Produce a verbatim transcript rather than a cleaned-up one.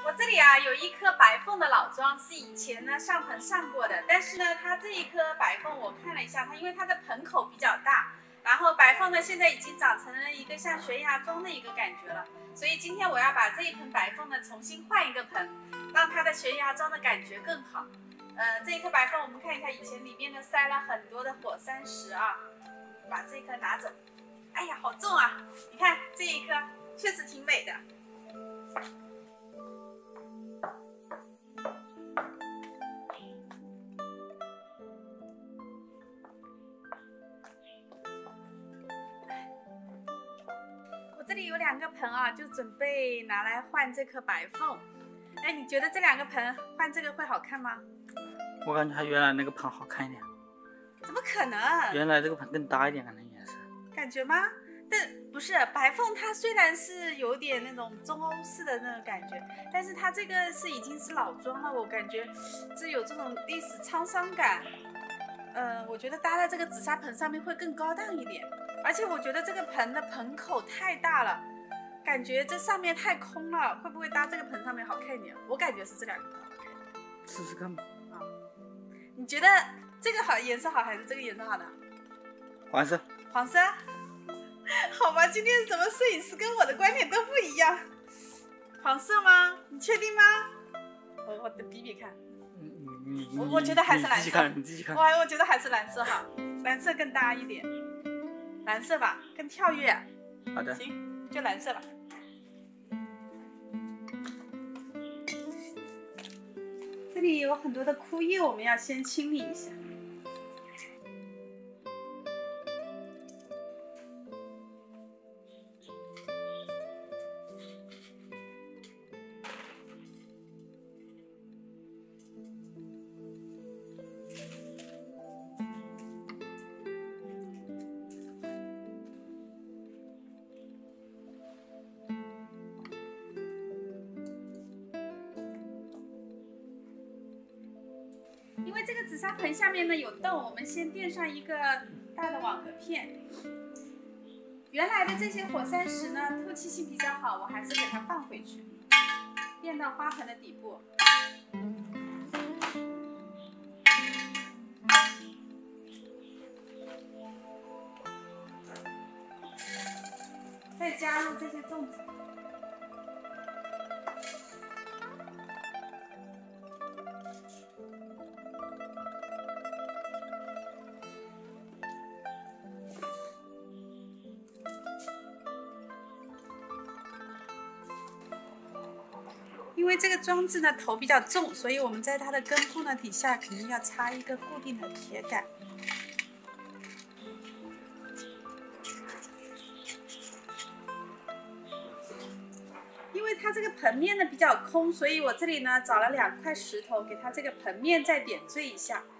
我这里啊有一颗白凤的老桩，是以前呢上盆上过的，但是呢它这一颗白凤我看了一下，它因为它的盆口比较大，然后白凤呢现在已经长成了一个像悬崖桩的一个感觉了，所以今天我要把这一盆白凤呢重新换一个盆，让它的悬崖桩的感觉更好。呃，这一颗白凤我们看一下，以前里面呢塞了很多的火山石啊，把这一颗拿走。哎呀，好重啊！你看这一颗确实挺美的。我这里有两个盆啊，就准备拿来换这颗白凤。哎，你觉得这两个盆换这个会好看吗？ 我感觉它原来那个盆好看一点。 怎么可能？ 原来这个盆更大一点，可能也是。 感觉吗？但不是白凤，它虽然是有点那种中欧式的那种感觉，但是它这个是已经是老桩了，我感觉是有这种历史沧桑感。呃，我觉得搭在这个紫砂盆上面会更高档一点，而且我觉得这个盆的盆口太大了，感觉这上面太空了，会不会搭这个盆上面好看一点？我感觉是这两个盆好看。 试试看吧。 啊，你觉得这个好颜色好还是这个颜色好呢？ 黄色。 黄色。好吧，今天怎么摄影师跟我的观点都不一样？黄色吗？你确定吗？我我比比看。 你你我我觉得还是蓝色。 你自己看，你自己看。 我我觉得还是蓝色好，蓝色更搭一点。蓝色吧，更跳跃。 好的。 行，就蓝色吧。这里有很多的枯叶，我们要先清理一下。因为这个紫砂盆下面呢有洞，我们先垫上一个大的网格片。原来的这些火山石呢，透气性比较好，我还是给它放回去，垫到花盆的底部。再加入这些粽子。因为这个装置呢头比较重，所以我们在它的根部呢底下肯定要插一个固定的铁杆。因为它这个盆面呢比较空，所以我这里呢找了两块石头，给它这个盆面再点缀一下。